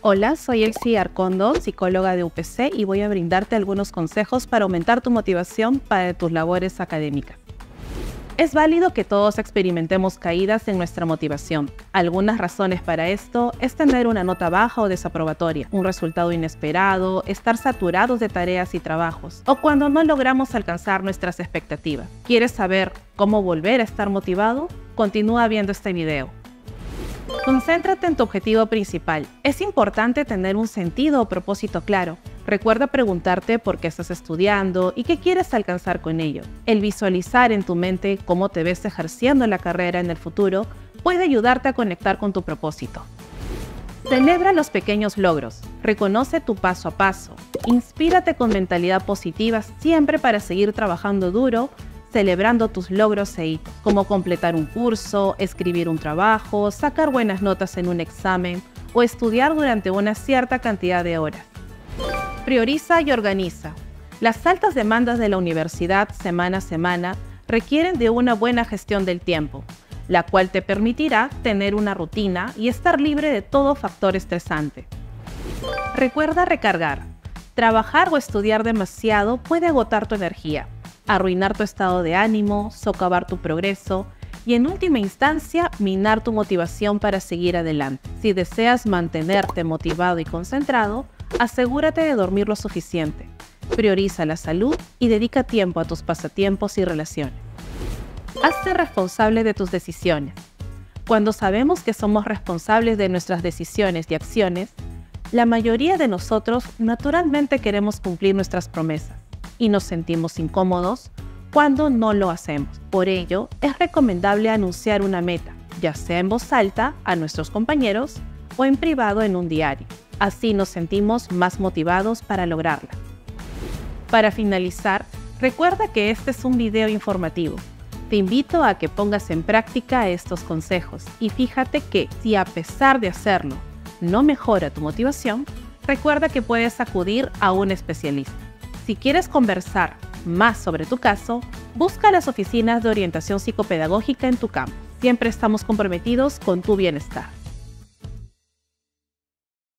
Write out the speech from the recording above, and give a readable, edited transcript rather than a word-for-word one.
Hola, soy Elsie Arcondo, psicóloga de UPC y voy a brindarte algunos consejos para aumentar tu motivación para tus labores académicas. Es válido que todos experimentemos caídas en nuestra motivación. Algunas razones para esto es tener una nota baja o desaprobatoria, un resultado inesperado, estar saturados de tareas y trabajos, o cuando no logramos alcanzar nuestras expectativas. ¿Quieres saber cómo volver a estar motivado? Continúa viendo este video. Concéntrate en tu objetivo principal. Es importante tener un sentido o propósito claro. Recuerda preguntarte por qué estás estudiando y qué quieres alcanzar con ello. El visualizar en tu mente cómo te ves ejerciendo la carrera en el futuro puede ayudarte a conectar con tu propósito. Celebra los pequeños logros. Reconoce tu paso a paso. Inspírate con mentalidad positiva siempre para seguir trabajando duro, celebrando tus logros e hitos, como completar un curso, escribir un trabajo, sacar buenas notas en un examen o estudiar durante una cierta cantidad de horas. Prioriza y organiza. Las altas demandas de la universidad semana a semana requieren de una buena gestión del tiempo, la cual te permitirá tener una rutina y estar libre de todo factor estresante. Recuerda recargar. Trabajar o estudiar demasiado puede agotar tu energía, arruinar tu estado de ánimo, socavar tu progreso y en última instancia minar tu motivación para seguir adelante. Si deseas mantenerte motivado y concentrado, asegúrate de dormir lo suficiente. Prioriza la salud y dedica tiempo a tus pasatiempos y relaciones. Hazte responsable de tus decisiones. Cuando sabemos que somos responsables de nuestras decisiones y acciones, la mayoría de nosotros naturalmente queremos cumplir nuestras promesas y nos sentimos incómodos cuando no lo hacemos. Por ello, es recomendable anunciar una meta, ya sea en voz alta a nuestros compañeros o en privado en un diario. Así nos sentimos más motivados para lograrla. Para finalizar, recuerda que este es un video informativo. Te invito a que pongas en práctica estos consejos y fíjate que si a pesar de hacerlo no mejora tu motivación, recuerda que puedes acudir a un especialista. Si quieres conversar más sobre tu caso, busca las oficinas de orientación psicopedagógica en tu campo. Siempre estamos comprometidos con tu bienestar.